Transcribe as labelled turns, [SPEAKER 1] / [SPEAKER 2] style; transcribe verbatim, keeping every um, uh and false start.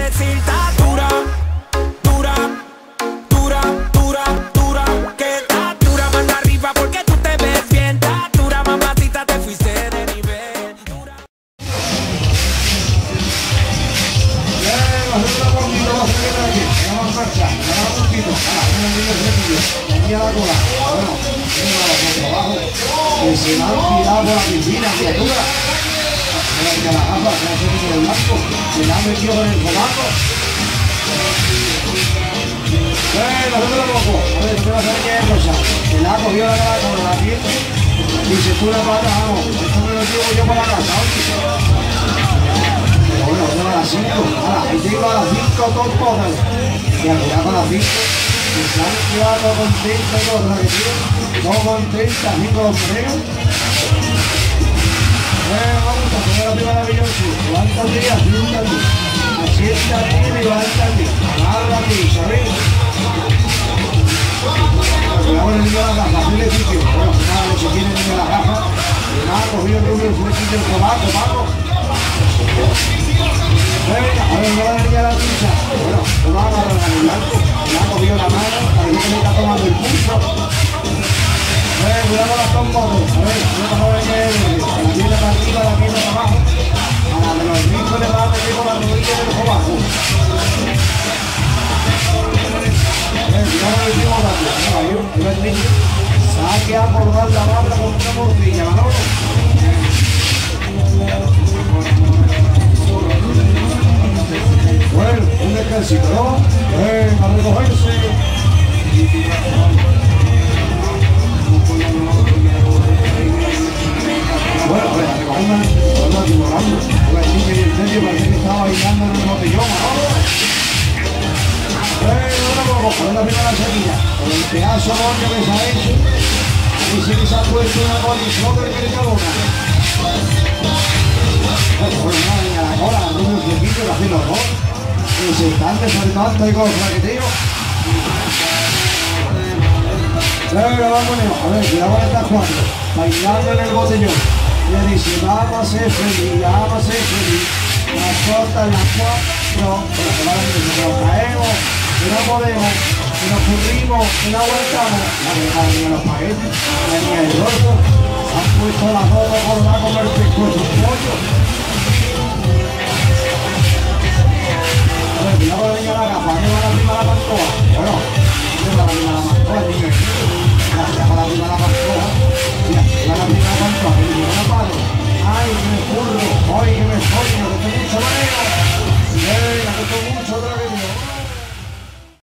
[SPEAKER 1] decir, está dura, dura, dura, dura, dura, que está dura, manda arriba porque tú te ves bien, está dura, mamacita, te fuiste de nivel. Dura.
[SPEAKER 2] Bien, hacemos un poquito, vamos a seguir aquí, vamos a marchar, vamos un poquito, ah, un poquito de flequillo, aquí a la cola, bueno, venga, por abajo, que se va a tirar por la piscina, criatura. Mira que la gafa, que hace mucho de blanco, se la ha metido con el cobaco. Bueno, hacemos un poco, a ver, usted va a saber qué es rosa, que la ha cogido la cara con la piel, dice tú la pata, vamos, esto me lo llevo yo para la casa, oye. Pero bueno, vamos a las cinco, ahora, ahí te iba a las cinco dos cosas, y al final con las cinco, que se han quedado contentas y cosas que tienen, todo contentas, cinco los premios. Bueno, vamos a poner la primera Beyoncé, levántate, asiéntate, asiéntate y levántate, agarra aquí, ¿sabéis? Cuidado con el niño de la gafa, hazle sitio, bueno, nada, si tiene el niño de la gafa, que nada, ha cogido el niño del flequillo del cobaco, Paco. Venga, a ver, no la niña de la pizza, bueno, no va a agarrar el blanco, le ha cogido la mano, parece que le está tomando el pulso. A ver, cuidado con las tombotas, a ver, no te jodas que la tienda para arriba, la tienda para abajo, a la de los ricos le va a meter con la rodilla del cobaco. A ver, cuidado con el último gato, mira, ahí va el niño, saque a acordar la barra con una morcilla, Manolo. Bueno, un descansito, ¿no? Venga, a recogerse. Bueno, a ver, a recogerme, no estoy volando. El niño y el medio parece que estaba bailando en un botellón, ¿no? Bueno, ahora vamos a ver la primera semilla. Con el pedazo de bollo que se ha hecho, y sí que se ha puesto una condición del Mercadona. Bueno, bueno, nada, ni a la cola, la luz del flequillo que hace los dos. Que se están desarmando y con los flaquetillos. Venga, vámonos, a ver, cuidado con estas cuatro, bailando en el botellón. Y le dice, vamos a ser feliz, vamos a ser feliz. Las cortas, las cuatro, pero que van a decir, que nos caemos, que no podemos, que nos currimos, que no aguantamos. La verdad, ni a los paquetes, la niña del dorso, se han puesto las dos por la comer el pescuezo pollo. A ver, cuidado con la niña de la gafa, que va la prima la pantoja. Bueno, que va la prima la pantoja, el niño. Gracias para la prima la pantoja. Mira, va la prima la pantoja, que le lleva una palo. Ay, que me curro, ay, que me follo, que tengo mucho mareo.